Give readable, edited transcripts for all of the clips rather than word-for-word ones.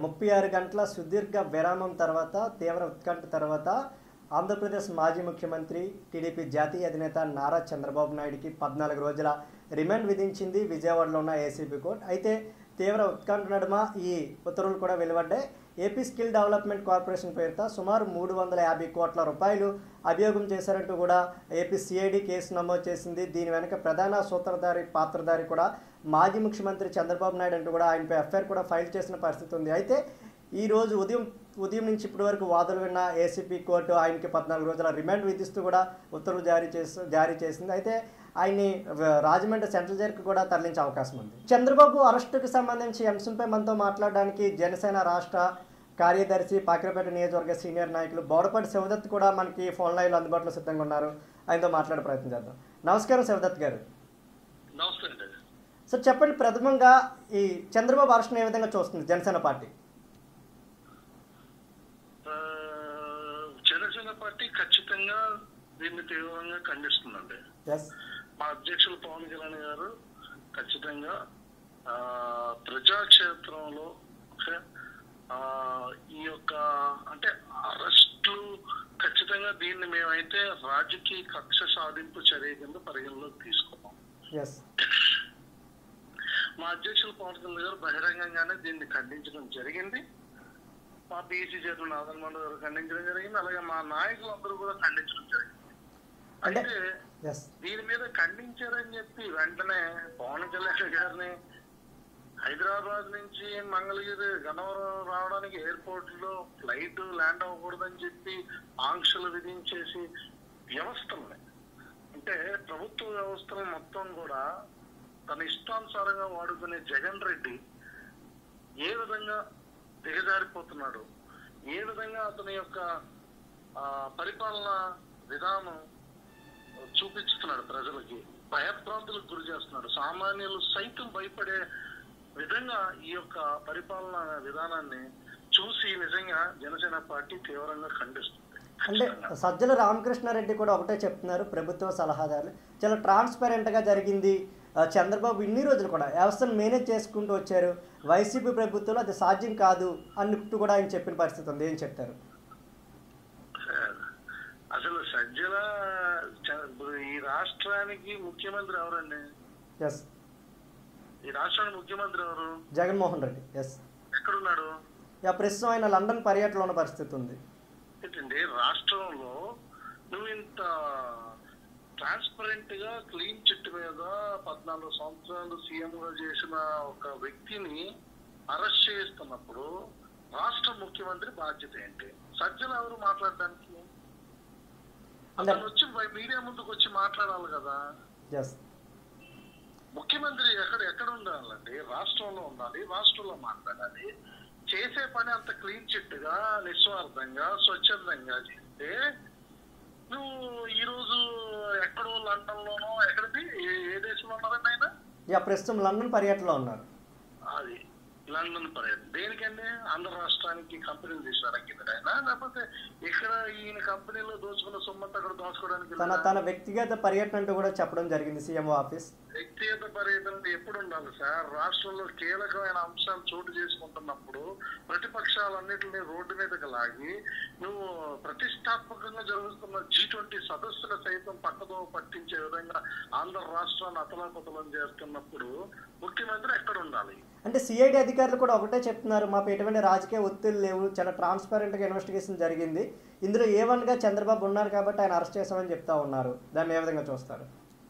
36 గంటల సుదీర్ఘ విరామం తర్వాత తీవ్ర ఉత్కంఠ తర్వాత ఆంధ్రప్రదేశ్ మాజీ ముఖ్యమంత్రి టీడీపీ జాతీయ అధినేత నారా చంద్రబాబు నాయుడుకి 14 రోజుల రిమాండ్ విధించింది విజయవాడలో ఉన్న ఏసీబీ కోర్టు. అయితే తీవ్ర ఉత్కంఠ నడుమ ఈ ఉత్తర్వులు కూడా వెలువడ్డాయి. ఏపీ స్కిల్ డెవలప్మెంట్ కార్పొరేషన్ పేరుతో సుమారు 350 కోట్ల రూపాయలు అభియోగం చేశారంటూ కూడా ఏపీ సిఐడి కేసు నమోదు చేసింది. దీని వెనక ప్రధాన సూత్రధారి పాత్రధారి కూడా మాజీ ముఖ్యమంత్రి చంద్రబాబు నాయుడు అంటూ కూడా ఆయనపై ఎఫ్ఐఆర్ కూడా ఫైల్ చేసిన పరిస్థితి ఉంది. అయితే ఈరోజు ఉదయం నుంచి ఇప్పటి వరకు వాదనలు విన్న ఏసీపీ కోర్టు ఆయనకి 14 రోజుల రిమాండ్ విధిస్తూ కూడా ఉత్తర్వులు జారీ చేసింది. అయితే ఆయన్ని రాజమండ్రి సెంట్రల్ జైలుకి కూడా తరలించే అవకాశం ఉంది. చంద్రబాబు అరెస్టుకు సంబంధించి అంశంపై మనతో మాట్లాడడానికి జనసేన రాష్ట్ర కార్యదర్శి పాకిరపేట నియోజకవర్గ సీనియర్ నాయకులు బోడపాటి శివదత్ కూడా మనకి ఫోన్ లైన్లో అందుబాటులో సిద్ధంగా ఉన్నారు. ఆయనతో మాట్లాడే ప్రయత్నం చేద్దాం. నమస్కారం శివదత్ గారు. నమస్కారం సార్, చెప్పండి, ప్రథమంగా ఈ చంద్రబాబు అరెస్ట్ని ఏ విధంగా చూస్తుంది జనసేన పార్టీ? జనసేన పార్టీ ఖచ్చితంగా దీన్ని తీవ్రంగా ఖండిస్తుందండి. మా అధ్యక్షులు పవన్ కళ్యాణ్ గారు ఖచ్చితంగా ప్రజాక్షేత్రంలో ఈ యొక్క అంటే అరెస్టులు ఖచ్చితంగా దీన్ని మేమైతే రాజకీయ కక్ష సాధింపు చర్య కింద పరిగణలోకి తీసుకున్నాం. మా అధ్యక్షులు పవన్ కళ్యాణ్ గారు బహిరంగంగానే దీన్ని ఖండించడం జరిగింది. మా బీసీ చేతులు నాదన్మోహన్ గారు ఖండించడం జరిగింది. అలాగే మా నాయకులందరూ కూడా ఖండించడం జరిగింది. అంటే దీని మీద ఖండించారని చెప్పి వెంటనే పవన్ కళ్యాణ్ గారిని హైదరాబాద్ నుంచి మంగళగిరి గన్నవరం రావడానికి ఎయిర్పోర్ట్ లో ఫ్లైట్ ల్యాండ్ అవ్వకూడదని చెప్పి ఆంక్షలు విధించేసి వ్యవస్థలని అంటే ప్రభుత్వ వ్యవస్థలు మొత్తం కూడా తన ఇష్టానుసారంగా వాడుకునే జగన్ రెడ్డి ఏ విధంగా దిగజారిపోతున్నాడు, ఏ విధంగా అతని యొక్క పరిపాలన విధానం చూపిస్తున్నాడు, ప్రజలకి భయభ్రాంతులకు గురి చేస్తున్నాడు, సామాన్యులు సైతం భయపడే విధంగా ఈ యొక్క పరిపాలన విధానాన్ని చూసి నిజంగా జనసేన పార్టీ తీవ్రంగా ఖండిస్తుంది. అంటే సజ్జల రామకృష్ణారెడ్డి కూడా ఒకటే చెప్తున్నారు, ప్రభుత్వ సలహాదారులు చాలా ట్రాన్స్పరెంట్గా జరిగింది, చంద్రబాబు ఇన్ని రోజులు కూడా వ్యవస్థను మేనేజ్ చేసుకుంటూ వచ్చారు, వైసీపీ ప్రభుత్వంలో అది సాధ్యం కాదు అన్నట్టు కూడా ఆయన చెప్పిన పరిస్థితి ఉంది. ఏం చెప్తారు? అసలు సజ్జల ఈ రాష్ట్రానికి ముఖ్యమంత్రి ఎవరండి? ఈ రాష్ట్రానికి ముఖ్యమంత్రి ఎవరు? జగన్మోహన్ రెడ్డి. ఎక్కడున్నాడు? ప్రస్తుతం ఆయన లండన్ పర్యటనలో ఉన్న పరిస్థితి ఉంది. ఏంటండి రాష్ట్రంలో నువ్వు ఇంత ట్రాన్స్పరెంట్ గా క్లీన్ చిట్ మీద 14 సంవత్సరాలు సీఎం గా చేసిన ఒక వ్యక్తిని అరెస్ట్ చేస్తున్నప్పుడు రాష్ట్ర ముఖ్యమంత్రి బాధ్యత ఏంటి? సజ్జలు ఎవరు మాట్లాడడానికి? అతను వచ్చి మీడియా ముందుకు వచ్చి మాట్లాడాలి కదా. ముఖ్యమంత్రి ఎక్కడ ఉండాలండి? రాష్ట్రంలో ఉండాలి, రాష్ట్రంలో మాట్లాడాలి. చేసే పని అంత క్లీన్ చిట్ గా నిస్వార్థంగా స్వచ్ఛందంగా చేస్తే నువ్వు ఈ రోజు ఎక్కడో లండన్ లోనో ఎక్కడికి ఏ దేశంలో ఉన్నారండి ఆయన? ప్రస్తుతం లండన్ పర్యటనలో ఉన్నారు. అది లండన్ పర్యటన దేనికండి? ఆంధ్ర రాష్ట్రానికి కంపెనీలు తీసుకురానికి ఆయన, లేకపోతే ఇక్కడ ఈయన కంపెనీలో దోచుకున్న సొమ్మంతా అక్కడ దోచుకోవడానికి? తన వ్యక్తిగత పర్యటన అంటూ కూడా చెప్పడం జరిగింది సీఎంఓ ఆఫీస్. వ్యక్తిగత పర్యటన ఎప్పుడు ఉండాలి సార్? రాష్ట్రంలో కీలకమైన అంశాలు చోటు చేసుకుంటున్నప్పుడు ప్రతిపక్షాలన్నింటినీ రోడ్డు మీదకి లాగి నువ్వు ప్రతిష్టాత్మకంగా జరుగుతున్న G20 సదస్సుల సైతం పక్కదో పట్టించే విధంగా ఆంధ్ర రాష్ట్రాన్ని అతలాకుతలం చేస్తున్నప్పుడు ముఖ్యమంత్రి ఎక్కడ ఉండాలి? అంటే సిఐడి అధికారులు కూడా ఒకటే చెప్తున్నారు, మాకు ఎటువంటి రాజకీయ ఒత్తిళ్లు లేవు, చాలా ట్రాన్స్పరెంట్గా ఇన్వెస్టిగేషన్ జరిగింది, ఇందులో A1గా చంద్రబాబు ఉన్నారు కాబట్టి ఆయన అరెస్ట్ చేశామని చెప్తా ఉన్నారు. దాన్ని ఏ విధంగా చూస్తారు?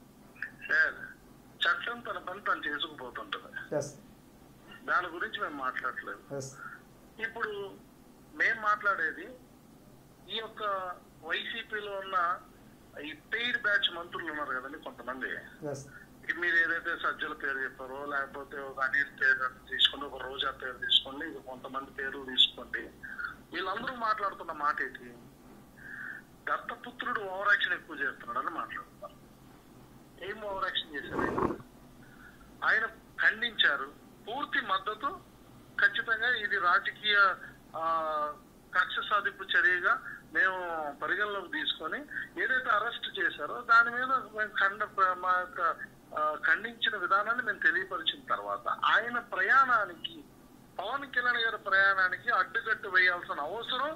చట్టం తన పని తను చేసుకుపోతుంటది, దాని గురించి మేము మాట్లాడలేదు. ఇప్పుడు మేము మాట్లాడేది ఈ యొక్క వైసీపీలో ఉన్న ఈ పెయిడ్ బ్యాచ్ మంత్రులు ఉన్నారు కదండి కొంతమంది. మీరు ఏదైతే సజ్జల పేరు చెప్పారో, లేకపోతే ఒక అనిల్ పేరు తీసుకోండి, ఒక రోజా పేరు తీసుకోండి, కొంతమంది పేర్లు తీసుకోండి, వీళ్ళందరూ మాట్లాడుతున్న మాట ఏంటి? దత్తపుత్రుడు ఓవర్ యాక్షన్ ఎక్కువ చేస్తున్నాడు అని మాట్లాడుతున్నారు. ఏం ఓవర్ యాక్షన్ చేశారు? ఆయన ఖండించారు, పూర్తి మద్దతు, ఖచ్చితంగా ఇది రాజకీయ కక్ష సాధింపు చర్యగా మేము పరిగణలోకి తీసుకొని ఏదైతే అరెస్ట్ చేశారో దాని మీద మా యొక్క ఖండించిన విధానాన్ని మేము తెలియపరిచిన తర్వాత ఆయన ప్రయాణానికి పవన్ కళ్యాణ్ గారి ప్రయాణానికి అడ్డుకట్టు వేయాల్సిన అవసరం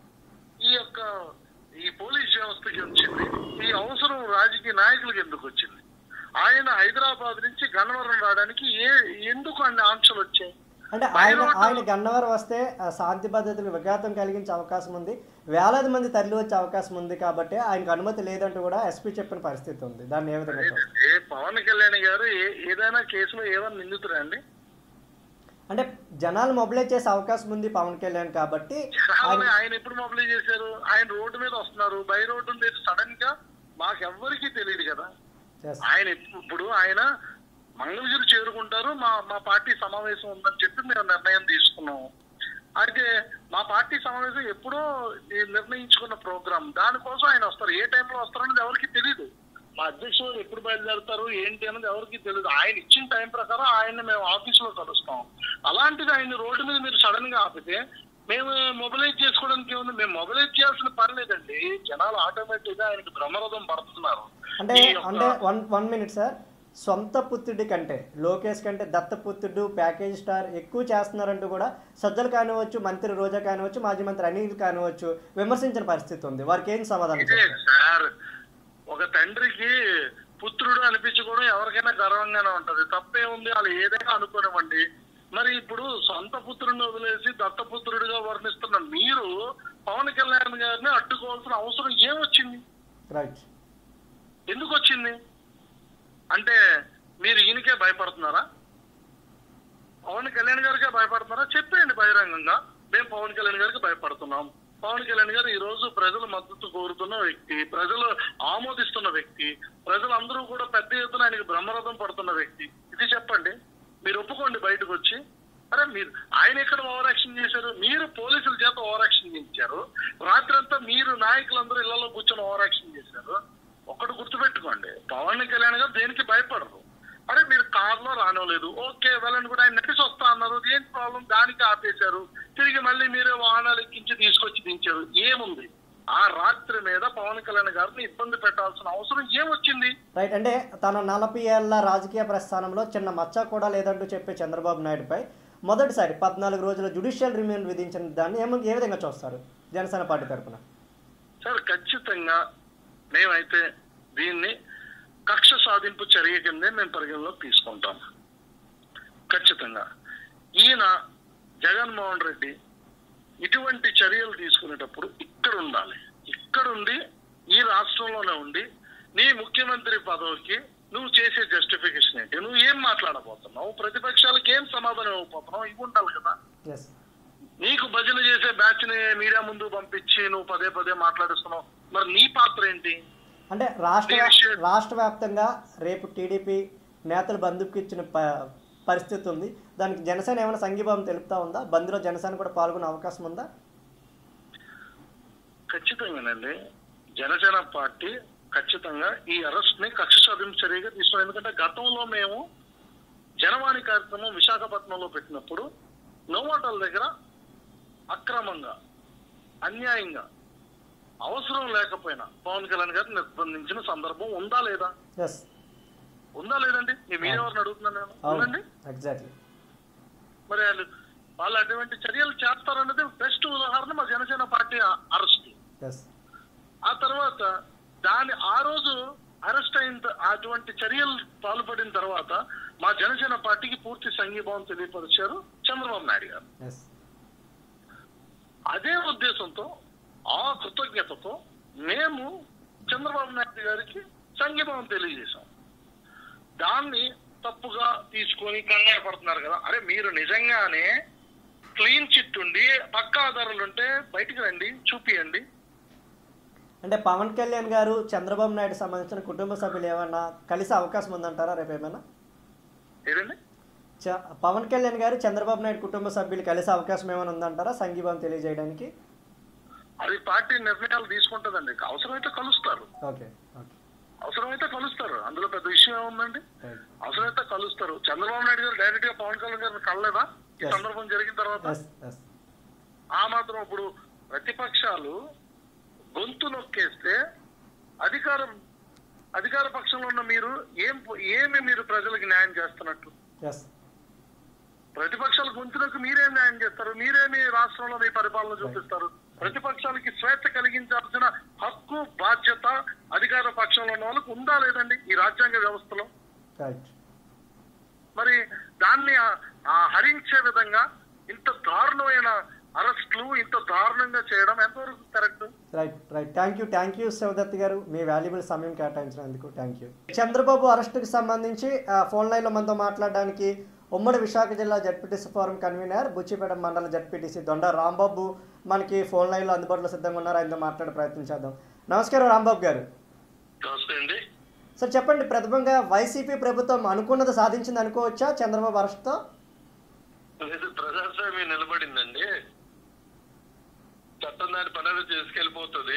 ఈ పోలీస్ వ్యవస్థకి వచ్చింది. ఈ అవసరం రాజకీయ నాయకులకు ఎందుకు వచ్చింది? ఆయన హైదరాబాద్ నుంచి గన్నవరం రావడానికి ఎందుకు అన్ని ఆంక్షలు వచ్చాయి? అంటే ఆయన గన్నవరం వస్తే శాంతి భద్రతలు విఘాతం కలిగించే అవకాశం ఉంది, వేలాది మంది తరలి వచ్చే అవకాశం ఉంది కాబట్టి ఆయనకు అనుమతి లేదంటూ కూడా ఎస్పీ చెప్పిన పరిస్థితి ఉంది. దాన్ని ఏ విధంగా పవన్ కళ్యాణ్ గారు ఏదైనా కేసులో ఏమైనా నిందితురా అండి? అంటే జనాలు మొబిలైజ్ చేసే అవకాశం ఉంది పవన్ కళ్యాణ్ కాబట్టి. ఆయన ఎప్పుడు మొబిలైజ్ చేశారు? ఆయన రోడ్డు మీద వస్తున్నారు, బై రోడ్డు మీద సడన్ గా మాకెవ్వరికీ తెలియదు కదా. ఆయన ఇప్పుడు మంగళగిరి చేరుకుంటారు, మా పార్టీ సమావేశం ఉందని చెప్పి మేము నిర్ణయం తీసుకున్నాము. అయితే మా పార్టీ సమావేశం ఎప్పుడో నిర్ణయించుకున్న ప్రోగ్రామ్, దానికోసం ఆయన వస్తారు. ఏ టైంలో వస్తారనేది ఎవరికి తెలియదు. మా అధ్యక్షులు ఎప్పుడు బయలుదేరుతారు ఏంటి అనేది ఎవరికి తెలియదు. ఆయన ఇచ్చిన టైం ప్రకారం ఆయన్ని మేము ఆఫీసులో కలుస్తాం. అలాంటిది ఆయన రోడ్డు మీద మీరు సడన్ గా ఆపితే మేము మొబిలైజ్ చేసుకోవడానికి ఏముంది? మేము మొబిలైజ్ చేయాల్సిన పని లేదండి. జనాలు ఆటోమేటిక్ గా ఆయనకి బ్రహ్మరథం పడుతున్నారు. అంటే వన్ మినిట్ సార్, సొంత పుత్రుడి కంటే లోకేష్ కంటే దత్తపుత్రుడు ప్యాకేజ్ స్టార్ ఎక్కువ చేస్తున్నారంటూ కూడా సజ్జలు కానివచ్చు, మంత్రి రోజా కానివచ్చు, మాజీ మంత్రి అనిల్ కానివచ్చు విమర్శించిన పరిస్థితి ఉంది. వారికి ఏం సమాధానం సార్? ఒక తండ్రికి పుత్రుడు అనిపించుకోవడం ఎవరికైనా గర్వంగానే ఉంటది, తప్పే ఉంది. వాళ్ళు ఏదైనా అనుకోనివ్వండి. మరి ఇప్పుడు సొంత పుత్రుడిని వదిలేసి దత్తపుత్రుడిగా వర్ణిస్తున్న మీరు పవన్ కళ్యాణ్ గారిని అడ్డుకోవాల్సిన అవసరం ఏమొచ్చింది? ఎందుకు వచ్చింది? అంటే మీరు ఈయనకే భయపడుతున్నారా? పవన్ కళ్యాణ్ గారికే భయపడుతున్నారా? చెప్పేయండి బహిరంగంగా, మేము పవన్ కళ్యాణ్ గారికి భయపడుతున్నాం. పవన్ కళ్యాణ్ గారు ఈ రోజు ప్రజల మద్దతు కోరుతున్న వ్యక్తి, ప్రజలు ఆమోదిస్తున్న వ్యక్తి, ప్రజలందరూ కూడా పెద్ద ఎత్తున ఆయనకి బ్రహ్మరథం పడుతున్న వ్యక్తి. ఇది చెప్పండి, మీరు ఒప్పుకోండి బయటకు వచ్చి. అరే మీరు ఆయన ఎక్కడ ఓవర్ యాక్షన్ చేశారు? మీరు పోలీసుల చేత ఓవర్ యాక్షన్ చేయించారు. రాత్రంతా మీరు నాయకులందరూ ఇళ్లలో కూర్చొని ఓవర్ యాక్షన్ చేశారు. ఒక్కడు గుర్తుపెట్టుకోండి, పవన్ కళ్యాణ్ గారు దేనికి భయపడరు. అరే మీరు కారులో రానివ్వలేదు, ఓకే వెళ్ళని కూడా ఆయన నటిసి వస్తా అన్నారు, ఏంటి ప్రాబ్లం? దానికి ఆపేశారు. తిరిగి మళ్ళీ మీరే వాహనాలు ఎక్కించి తీసుకొచ్చి దించారు. ఏముంది? ఆ రాత్రి మీద పవన్ కళ్యాణ్ గారిని ఇబ్బంది పెట్టాల్సిన అవసరం ఏమొచ్చింది? రైట్. అంటే తన 40 ఏళ్ల రాజకీయ ప్రస్థానంలో చిన్న మచ్చ కూడా లేదంటూ చెప్పే చంద్రబాబు నాయుడుపై మొదటిసారి 14 రోజుల జ్యుడిషియల్ రిమాండ్ విధించిన దాన్ని ఏ విధంగా చూస్తారు జనసేన పార్టీ తరఫున? సార్ ఖచ్చితంగా మేమైతే దీన్ని కక్ష సాధింపు చర్య కిందే మేము పరిగణలోకి తీసుకుంటాం. ఖచ్చితంగా ఈయన జగన్మోహన్ రెడ్డి ఇటువంటి చర్యలు తీసుకునేటప్పుడు ఇక్కడ ఉండాలి. ఇక్కడుండి ఈ రాష్ట్రంలోనే ఉండి నీ ముఖ్యమంత్రి పదవికి నువ్వు చేసే జస్టిఫికేషన్ ఏంటి? నువ్వు ఏం మాట్లాడబోతున్నావు? ప్రతిపక్షాలకు ఏం సమాధానం ఇవ్వబోతున్నావు? ఇవి ఉండాలి కదా. నీకు భజన చేసే బ్యాచ్ ని మీడియా ముందు పంపించి నువ్వు పదే పదే మాట్లాడిస్తున్నావు. మరి నీ పాత్ర ఏంటి? అంటే రాష్ట్ర వ్యాప్తంగా రేపు టీడీపీ నేతలు బంధుకు ఇచ్చిన పరిస్థితి ఉంది. దానికి జనసేన ఏమైనా సంఘీభావం తెలుపుతా ఉందా? బంద్లో జనసేన కూడా పాల్గొనే అవకాశం ఉందా? ఖచ్చితంగానండి. జనసేన పార్టీ ఖచ్చితంగా ఈ అరెస్ట్ ని కక్ష సాధింపు చర్యగా తీసుకున్నాం. ఎందుకంటే గతంలో మేము జనవాణి కార్యక్రమం విశాఖపట్నంలో పెట్టినప్పుడు నోవాటల దగ్గర అక్రమంగా అన్యాయంగా అవసరం లేకపోయినా పవన్ కళ్యాణ్ గారిని నిర్బంధించిన సందర్భం ఉందా లేదా? ఉందా లేదండి? మీరెవరిని అడుగుతున్నాను ఉందండి. మరి వాళ్ళు అటువంటి చర్యలు చేస్తారన్నది బెస్ట్ ఉదాహరణ మా జనసేన పార్టీ అరెస్ట్. ఆ తర్వాత ఆ రోజు అరెస్ట్ అయిన అటువంటి చర్యలు పాల్పడిన తర్వాత మా జనసేన పార్టీకి పూర్తి సంఘీభావం తెలియపరిచారు చంద్రబాబు నాయుడు గారు. అదే ఉద్దేశంతో ఆ కృతజ్ఞతతో మేము చంద్రబాబు నాయుడు గారికి సంఘీభావం తెలియజేశాం. దాన్ని తప్పుగా తీసుకొని కంగారు పడుతున్నారు కదా. అరే మీరు నిజంగానే క్లీన్ చిట్ ఉండి పక్కా ఆధారాలు ఉంటే బయటికి రండి, చూపియండి. అంటే పవన్ కళ్యాణ్ గారు చంద్రబాబు నాయుడు సంబంధించిన కుటుంబ సభ్యులు ఏమన్నా కలిసే అవకాశం ఉందంటారా రేపు ఏమైనా? ఏదండి? పవన్ కళ్యాణ్ గారు చంద్రబాబు నాయుడు కుటుంబ సభ్యులు కలిసే అవకాశం ఏమైనా ఉందంటారా సంఘీభావం తెలియజేయడానికి? అది పార్టీ నిర్ణయాలు తీసుకుంటుందండి. అవసరమైతే కలుస్తారు. అవసరమైతే కలుస్తారు. అందులో పెద్ద విషయం ఏముందండి? అవసరమైతే కలుస్తారు. చంద్రబాబు నాయుడు గారు డైరెక్ట్ గా పవన్ కళ్యాణ్ గారిని కలలేదా ఈ సందర్భం జరిగిన తర్వాత? ఆ మాత్రం ఇప్పుడు ప్రతిపక్షాలు గొంతు నొక్కేస్తే అధికార పక్షంలో ఉన్న మీరు ఏమి మీరు ప్రజలకు న్యాయం చేస్తున్నట్టు? ప్రతిపక్షాల గొంతులకు మీరేం న్యాయం చేస్తారు? మీరేమి రాష్ట్రంలో మీ పరిపాలన చూపిస్తారు? ప్రతిపక్షాలకి స్వేచ్ఛ కలిగించాల్సిన హక్కు, బాధ్యత అధికార పక్షంలో ఉన్న వాళ్ళకు ఉందా లేదండి ఈ రాజ్యాంగ వ్యవస్థలో? మరి దాన్ని హరించే విధంగా ఇంత దారుణమైన అరెస్టులు, ఇంత దారుణంగా చేయడం ఎంతవరకు correct? Right. Thank you Shivadatti garu, మీ వాల్యుబుల్ సమయం కేటాయించినందుకు థ్యాంక్ యూ. చంద్రబాబు అరెస్టుకి సంబంధించి ఫోన్ లైన్లో మనతో మాట్లాడడానికి ఉమ్మడి విశాఖ జిల్లా జడ్పీటీసీ ఫోరం కన్వీనర్, బుచ్చిపేట మండల జడ్పీటీసీ దొండ రాంబాబు మనకి ఫోన్ లైన్లో అందుబాటులో సిద్ధంగా ఉన్నారు. ఆయనతో మాట్లాడే ప్రయత్నం చేద్దాం. నమస్కారం రాంబాబు గారు. నమస్తే అండి. సార్ చెప్పండి, ప్రథమంగా వైసీపీ ప్రభుత్వం అనుకున్నది సాధించింది అనుకోవచ్చా చంద్రబాబు అరెస్ట్తో? ప్రజాస్వామ్యం నిలబడిందండి. చట్టం దాని పనులు చేసుకెళ్ళిపోతుంది.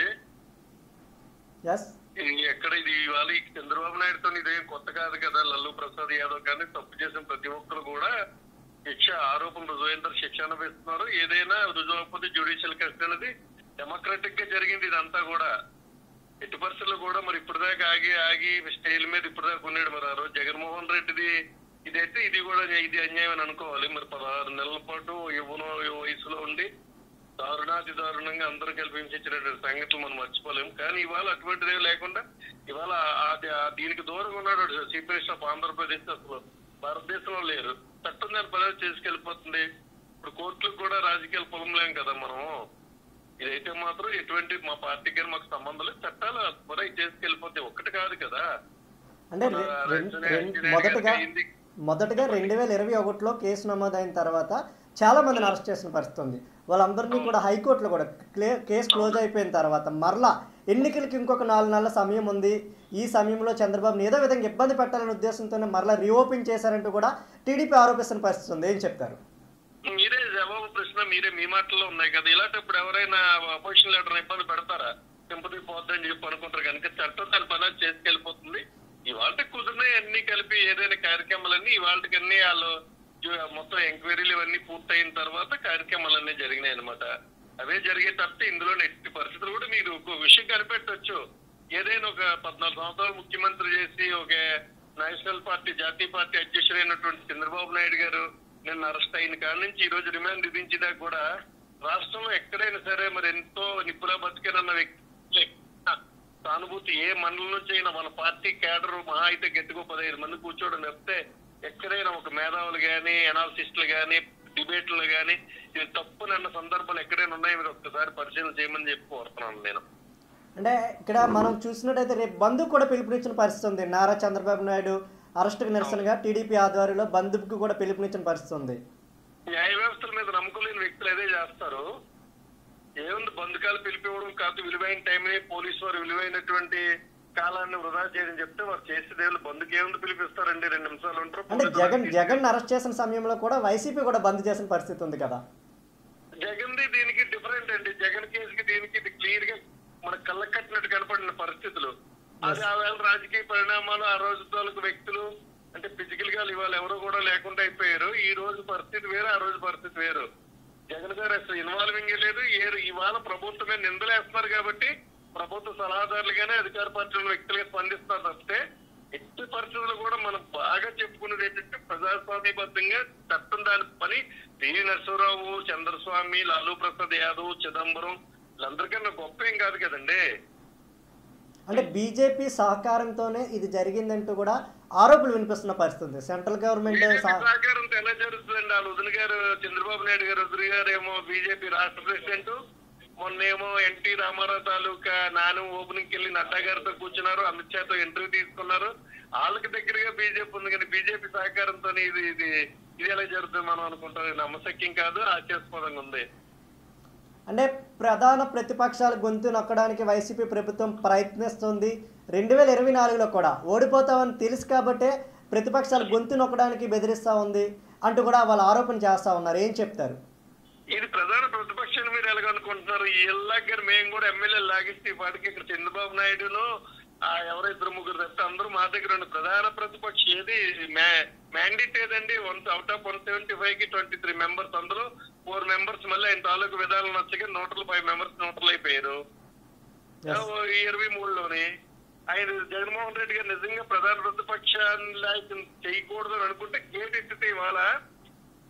ఎక్కడ ఇది ఇవాళ చంద్రబాబు నాయుడుతో ఇదేం కొత్త కాదు కదా. లల్లు ప్రసాద్ యాదవ్ కానీ తప్పు చేసిన ప్రతి ఒక్కరు కూడా శిక్ష, ఆరోపణలు రుజువైన శిక్ష అనుభవిస్తున్నారు. ఏదైనా రుజువైపోతే జ్యుడిషియల్ కస్టడీ అనేది డెమోక్రాటిక్ గా జరిగింది. ఇదంతా కూడా ఎట్టి పరిస్థితుల్లో కూడా మరి ఇప్పటిదాకా ఆగి స్టైల్ మీద ఇప్పటిదాకా ఉన్నాడు. మరి ఆ రోజు జగన్మోహన్ రెడ్డిది ఇదైతే ఇది కూడా ఇది అన్యాయం అని అనుకోవాలి. మరి 16 నెలల పాటు యువన వయసులో ఉండి దారుణాతి దారుణంగా అందరూ కల్పించినటువంటి సంగతులు మనం మర్చిపోలేము. కానీ ఇవాళ అటువంటిదే లేకుండా ఇవాళ దీనికి దూరంగా ఉన్నాడు చీఫ్ మినిస్టర్ ఆఫ్ ఆంధ్రప్రదేశ్. అసలు భారతదేశంలో లేరు. చట్టం దాని పదవి చేసుకెళ్ళిపోతుంది. ఇప్పుడు కోర్టులకు కూడా రాజకీయాలు పొలంలేం కదా మనం. ఇదైతే మాత్రం ఎటువంటి మా పార్టీకి కానీ మాకు సంబంధం లేదు. చట్టాలు పదవి చేసుకెళ్ళిపోతే ఒక్కటి కాదు కదా. అంటే మొదటగా 2021లో కేసు నమోదైన తర్వాత చాలా మందిని అరెస్ట్ చేసిన పరిస్థితి ఉంది. వాళ్ళందరినీ కూడా హైకోర్టులో కూడా కేసు క్లోజ్ అయిపోయిన తర్వాత మరలా ఎన్నికలకి ఇంకొక 4 నెలల సమయం ఉంది. ఈ సమయంలో చంద్రబాబుని ఏదో విధంగా ఇబ్బంది పెట్టాలనే ఉద్దేశంతోనే మరలా రీఓపెన్ చేశారంటూ కూడా టీడీపీ ఆరోపిస్తున్న పరిస్థితి ఉంది. ఏం చెప్తారు? మీరే జవాబు ప్రశ్న మీరే మీ మాటల్లో ఉన్నాయి కదా. ఇలాంటప్పుడు ఎవరైనా అపోజిషన్ లీడర్ ఇబ్బంది పెడతారా? సింపతి పోద్దని చెప్పి అనుకుంటారు. కనుక చట్టం దాని పని చేసుకెళ్ళిపోతుంది. ఇవాళ కుదిరినాయి అన్ని కలిపి ఏదైనా కార్యక్రమాలన్నీ ఇవాళకన్నీ వాళ్ళు మొత్తం ఎంక్వైరీలు ఇవన్నీ పూర్తయిన తర్వాత కార్యక్రమాలన్నీ జరిగినాయి అనమాట. అవే జరిగే తప్పితే ఇందులో ఎట్టి పరిస్థితులు కూడా మీరు ఒక విషయం కనిపెట్టవచ్చు. ఏదైనా ఒక 14 సంవత్సరాలు ముఖ్యమంత్రి చేసి ఒక నేషనల్ పార్టీ, జాతీయ పార్టీ అధ్యక్షుడైనటువంటి చంద్రబాబు నాయుడు గారు నిన్న అరెస్ట్ అయిన కాడి నుంచి ఈ రోజు రిమాండ్ విధించినా కూడా రాష్ట్రంలో ఎక్కడైనా సరే మరి ఎంతో నిపుణుల బతికేనన్న వ్యక్తి సానుభూతి ఏ మండలం నుంచి అయినా మన పార్టీ కేడర్ మహా అయితే గట్టిగా 15 మంది కూర్చోవడం తప్పితే ఎక్కడైనా ఒక మేధావులు కానీ, అనాలిసిస్టులు కానీ, డిబేట్లు కానీ ఇది తప్పునన్న సందర్భాలు ఎక్కడైనా ఉన్నాయో మీరు ఒక్కసారి పరిశీలన చేయమని చెప్పి కోరుతున్నాను నేను. అంటే ఇక్కడ మనం చూసినట్టయితే రేపు బంధుకు కూడా పిలుపునిచ్చిన పరిస్థితి ఉంది. నారా చంద్రబాబు నాయుడు అరెస్టుకు నిరసనగా టీడీపీ ఆధ్వర్యంలో బంధుకు కూడా పిలుపునిచ్చిన పరిస్థితి ఉంది. న్యాయ వ్యవస్థల మీద నమ్మకం లేని వ్యక్తులు అదే చేస్తారు. ఏముంది బంధుకాలు పిలిపివ్వడం కాదు, విలువైన టైంని పోలీసు వారు విలువైనటువంటి కాలాన్ని వృధా చేయని చెప్తే వారు చేసేదే బంధుకి ఏముంది పిలిపిస్తారండి, 2 నిమిషాలు ఉంటారు. అంటే జగన్ అరెస్ట్ చేసిన సమయంలో కూడా వైసీపీ కూడా బంద్ చేసిన పరిస్థితి ఉంది కదా. జగన్ది దీనికి డిఫరెంట్ అండి. జగన్ కేసుకి దీనికి ఇది క్లియర్ గా మన కళ్ళ కట్టినట్టు కనపడిన పరిస్థితులు. అది ఆ వేళ రాజకీయ పరిణామాలు, ఆ రోజు తాలూకు వ్యక్తులు అంటే ఫిజికల్ గా ఇవాళ ఎవరు కూడా లేకుండా అయిపోయారు. ఈ రోజు పరిస్థితి వేరు, ఆ రోజు పరిస్థితి వేరు. జగన్ గారు అసలు ఇన్వాల్వింగ్ లేదు. ఇవాళ ప్రభుత్వమే నిందలేస్తున్నారు కాబట్టి ప్రభుత్వ సలహాదారులుగానే అధికార పార్టీల వ్యక్తులుగా స్పందిస్తున్నారు తప్పితే ఎట్టి పరిస్థితులు కూడా మనం బాగా చెప్పుకునేది ఏంటంటే ప్రజాస్వామ్యబద్ధంగా చట్టం దాని పని పివి నరసింహరావు, చంద్రస్వామి, లాలూ ప్రసాద్ యాదవ్, చిదంబరం వీళ్ళందరికన్నా గొప్ప ఏం కాదు కదండి. అంటే బీజేపీ సహకారంతోనే ఇది జరిగిందంటూ కూడా ఆరోపణలు వినిపిస్తున్న పరిస్థితి. సెంట్రల్ గవర్నమెంట్ సహకారంతో ఎలా జరుగుతుందండి? వాళ్ళ వదిన గారు చంద్రబాబు నాయుడు గారు వదిన గారు ఏమో బీజేపీ రాష్ట్ర ప్రెసిడెంట్, మొన్నేమో ఎన్టీ రామారావు తాలూకా నాను ఓపెనింగ్ వెళ్ళి నడ్డా గారితో కూర్చున్నారు, అమిత్ షాతో ఇంటర్వ్యూ తీసుకున్నారు. వాళ్ళకి దగ్గరగా బీజేపీ ఉంది కానీ బీజేపీ సహకారంతో ఇది ఎలా జరుగుతుంది మనం అనుకుంటాం. నమ్మశక్యం కాదు, హాస్యాస్పదంగా ఉంది. అంటే ప్రధాన ప్రతిపక్షాల గొంతు నొక్కడానికి వైసీపీ ప్రభుత్వం ప్రయత్నిస్తుంది. 2024లో కూడా ఓడిపోతామని తెలుసు కాబట్టే ప్రతిపక్షాల గొంతు నొక్కడానికి బెదిరిస్తూ ఉంది అంటూ కూడా వాళ్ళు ఆరోపణ చేస్తూ ఉన్నారు. ఏం చెప్తారు? ఇది ప్రధాన ప్రతిపక్షాన్ని మీరు ఎలాగనుకుంటున్నారు? ఎల్లాగారు మేము కూడా ఎమ్మెల్యేలు లాగిస్తే వాటికి ఇక్కడ చంద్రబాబు నాయుడును ఎవరో 2-3 తప్పితే అందరూ మా దగ్గర ఉన్న ప్రధాన ప్రతిపక్షం ఏది మ్యాండేట్ ఏదండి? అవుట్ ఆఫ్ 175కి 23 మెంబర్స్, అందులో 4 మెంబర్స్ మళ్ళీ ఆయన తాలూకు విధానం నచ్చగా 105 మెంబర్స్ న్యూట్రల్ అయిపోయారు 23లోని. ఆయన జగన్మోహన్ రెడ్డి గారు నిజంగా ప్రధాన ప్రతిపక్షాన్ని చేయకూడదు అని అనుకుంటే గేట్ ఎత్తితే ఇవాళ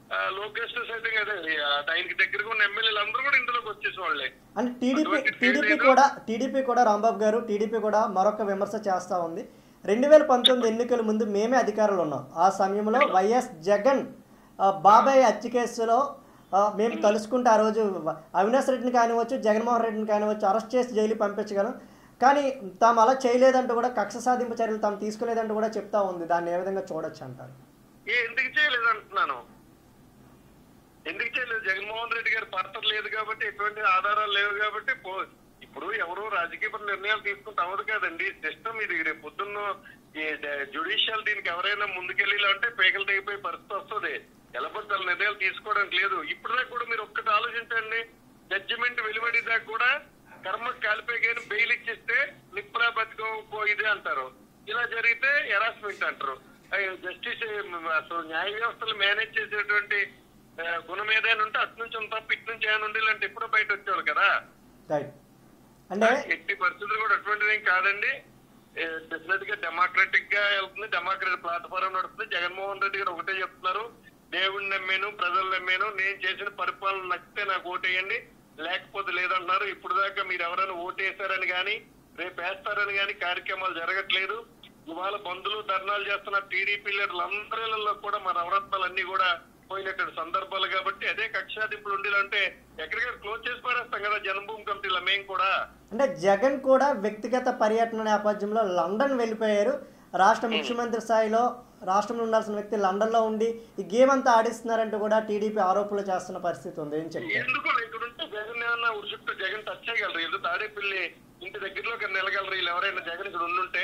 లోకేష్ సైతం అదే ఆయనకి దగ్గరగా ఉన్న ఎమ్మెల్యేలు అందరూ కూడా ఇందులోకి వచ్చేసిన వాళ్ళే. అంటే టీడీపీ కూడా రాంబాబు గారు టీడీపీ కూడా మరొక విమర్శ చేస్తూ ఉంది. 2019 ఎన్నికల ముందు మేమే అధికారంలో ఉన్నాం. ఆ సమయంలో వైఎస్ జగన్ బాబాయ్ హత్య కేసులో మేము తలుసుకుంటే ఆ రోజు అవినాష్ రెడ్డిని కానివచ్చు, జగన్మోహన్ రెడ్డిని కానివచ్చు అరెస్ట్ చేసి జైలు పంపించగలం. కానీ తాము అలా చేయలేదంటూ కూడా కక్ష సాధింపు చర్యలు తాము తీసుకోలేదంటూ కూడా చెప్తా ఉంది. దాన్ని ఏ విధంగా చూడొచ్చు అంటారు? ఎందుకు చేయలేదు అంటున్నాను. ఎందుకు చేయలేదు? జగన్మోహన్ రెడ్డి గారి పాత్ర లేదు కాబట్టి, ఎటువంటి ఆధారాలు లేవు కాబట్టి ఇప్పుడు ఎవరు రాజకీయ నిర్ణయాలు తీసుకుంటే అవ్వదు కదండి. సిస్టమ్ ఇది. రేపు పొద్దున్న జ్యుడిషియల్ దీనికి ఎవరైనా ముందుకెళ్ళి అంటే పేకలు తెగిపోయే పరిస్థితి వస్తుంది. ఎలబద్దాల నిర్ణయాలు తీసుకోవడానికి లేదు. ఇప్పటిదాకా కూడా మీరు ఒక్కటి ఆలోచించండి. జడ్జిమెంట్ వెలువడి దాకా కూడా కర్మ కాలిపోయి బెయిల్ ఇచ్చిస్తే నిప్పురా బతికో ఇదే అంటారు. ఇలా జరిగితే హెరాస్మెంట్ అంటారు. జస్టిస్ అసలు న్యాయ వ్యవస్థలు మేనేజ్ చేసేటువంటి గుణం ఏదైనా ఉంటే అటు నుంచి తప్ప ఇటు నుంచి ఏమైనా ఉండి ఇలాంటి ఎప్పుడో బయట వచ్చేవాళ్ళు కదా. అంటే ఎట్టి పరిస్థితులు కూడా అటువంటిది కాదండి. డెఫినెట్ గా డెమోక్రటిక్ గా వెళ్తుంది. డెమోక్రటిక్ ప్లాట్ఫారం నడుస్తుంది. జగన్మోహన్ రెడ్డి గారు ఒకటే చెప్తున్నారు, దేవుడిని నమ్మాను, ప్రజలు నమ్మాను, నేను చేసిన పరిపాలన నచ్చితే నాకు ఓటేయండి, లేకపోతే లేదంటున్నారు. ఇప్పుడు దాకా మీరు ఎవరైనా ఓటేశారని కానీ రేపు వేస్తారని కానీ కార్యక్రమాలు జరగట్లేదు. ఇవాళ బంధులు ధర్నాలు చేస్తున్న టీడీపీ లీడర్లందరిలో కూడా మన నవరత్నాలన్నీ కూడా పోయినటువంటి సందర్భాలు కాబట్టి అదే కక్షాదింపులు ఉండేదంటే ఎక్కడికక్కడ క్లోజ్ చేసి పడేస్తాం కదా జన్మభూమి కమిటీలో మేము కూడా. అంటే జగన్ కూడా వ్యక్తిగత పర్యటన నేపథ్యంలో లండన్ వెళ్ళిపోయారు. రాష్ట్ర ముఖ్యమంత్రి స్థాయిలో రాష్ట్రంలో ఉండాల్సిన వ్యక్తి లండన్ లో ఉండి ఈ గేమ్ అంతా ఆడిస్తున్నారంటూ కూడా టీడీపీ ఆరోపణలు చేస్తున్న పరిస్థితి ఉంది. ఏం చెప్పారు? ఎందుకు ఇక్కడ ఉంటే జగన్ ఏమన్నా ఉరుసుకుంటే జగన్ టచ్ చేయగలరు. ఏదో తాడేపల్లి ఇంటి దగ్గరలోకి నిలగలరు. వీళ్ళు ఎవరైనా జగన్ ఇక్కడ ఉండుంటే.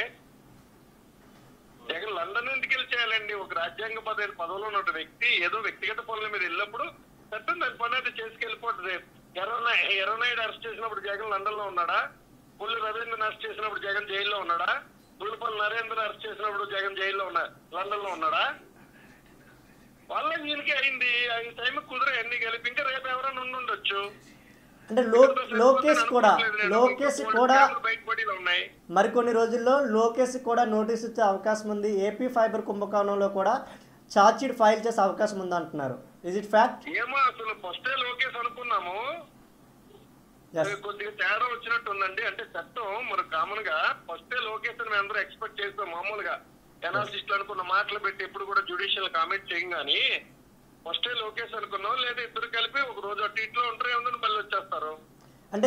జగన్ లండన్ ఎందుకు వెళ్ళి చేయాలండి? ఒక రాజ్యాంగ పదవిలో ఉన్న వ్యక్తి ఏదో వ్యక్తిగత పనుల మీద వెళ్ళినప్పుడు చట్టం దాని పని అయితే చేసుకెళ్ళిపోతుంది. ఎర్రనాయుడు అరెస్ట్ చేసినప్పుడు జగన్ లండన్ లో ఉన్నాడా? పుల్లి రవీంద్రని అరెస్ట్ చేసినప్పుడు జగన్ జైల్లో ఉన్నాడా? పుల్లిపల్లి నరేంద్రని అరెస్ట్ చేసినప్పుడు జగన్ జైల్లో లండన్ లో ఉన్నాడా? వాళ్ళ ఈయనకి అయింది. ఆయన టైం కుదిరే అన్ని కలిపి ఇంకా రేపు ఎవరైనా ఉండొచ్చు. అంటే లోకేష్ కూడా మరికొన్ని రోజుల్లో లోకేష్ కూడా నోటీస్ ఇచ్చే అవకాశం ఉంది. ఏపీ ఫైబర్ కుంభకోణంలో కూడా ఛార్జ్ షీట్ ఫైల్ చేసే అవకాశం ఉంది అంటున్నారు. Is it fact? ఏమో అసలు ఫస్టే లోకేష్ అనుకున్నాము, కొద్దిగా తేడా వచ్చినట్టు ఉందండి. అంటే చట్టం మరి కామన్ గా ఫస్టే లోకేష్ మేము అందరూ ఎక్స్పెక్ట్ చేస్తాం. మామూలుగా ఎనాలిసిస్ట్లు అనుకున్న మాటలు పెట్టి ఎప్పుడు కూడా జ్యుడిషియల్ కామెంట్ చేయం కానీ ఫస్టే లోకేష్ అనుకున్నాం. లేదా ఇద్దరు కలిపి ఒక రోజు అటు ఇట్లో ఉంటారు, ఏముందని మళ్ళీ వచ్చేస్తారు. అంటే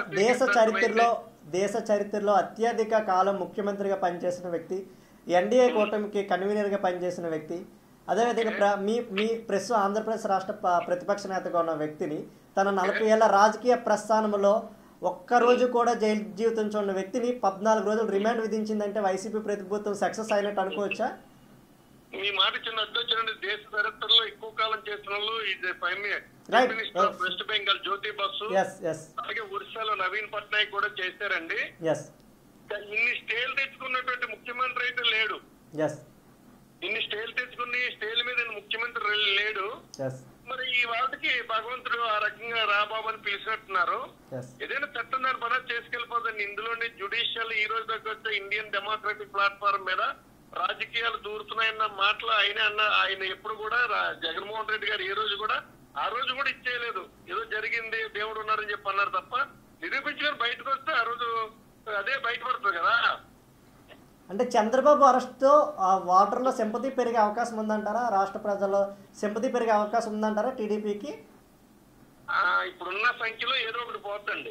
దేశ చరిత్రలో అత్యధిక కాలం ముఖ్యమంత్రిగా పనిచేసిన వ్యక్తి, ఎన్డీఏ కూటమికి కన్వీనర్గా పనిచేసిన వ్యక్తి, అదేవిధంగా మీ ప్రెస్ ఆంధ్రప్రదేశ్ రాష్ట్ర ప్రతిపక్ష నేతగా ఉన్న వ్యక్తిని తన 40 ఏళ్ల రాజకీయ ప్రస్థానంలో ఒక్కరోజు కూడా జైలు జీవితం చూడని వ్యక్తిని 14 రోజులు రిమాండ్ విధించిందంటే వైసీపీ ప్రభుత్వం సక్సెస్ అయినట్టు అనుకోవచ్చా? మీ మాట చిన్న అడ్డొచ్చారండి. దేశ చరిత్రలో ఎక్కువ కాలం చేసిన వాళ్ళు ఇది వెస్ట్ బెంగాల్ జ్యోతి బస్సు, అలాగే ఒరిస్సాలో నవీన్ పట్నాయక్ కూడా చేశారండి. ఇన్ని స్టేలు తెచ్చుకున్నటువంటి ముఖ్యమంత్రి అయితే లేడు. ఇన్ని స్టేలు తెచ్చుకుని స్టేల్ మీద ముఖ్యమంత్రి లేడు. మరి ఈ వాళ్ళకి భగవంతుడు ఆ రకంగా రాబాబు అని పిలిచినట్టున్నారు. ఏదైనా చట్టం దాని పని చేసుకెళ్ళిపోతుంది. ఇందులోనే జ్యుడిషియల్ ఈ రోజు దగ్గర వచ్చే ఇండియన్ డెమోక్రటిక్ ప్లాట్ఫామ్ మీద రాజకీయాలు దూరుతున్నాయన్న మాటలు ఆయన ఎప్పుడు కూడా జగన్మోహన్ రెడ్డి గారు ఆ రోజు కూడా ఇచ్చేయలేదు. ఏదో జరిగింది దేవుడు ఉన్నారని చెప్పి అన్నారు తప్ప నిరూపించుకొని బయటకు వస్తే ఆ రోజు అదే బయటపడుతుంది కదా. అంటే చంద్రబాబు అరెస్ట్తో వాటర్లో సింపతి పెరిగే అవకాశం ఉందంటారా? రాష్ట్ర ప్రజల్లో సింపతి పెరిగే అవకాశం ఉందంటారా టీడీపీకి? ఇప్పుడున్న సంఖ్యలో ఏదో ఒకటి పోతుందండి.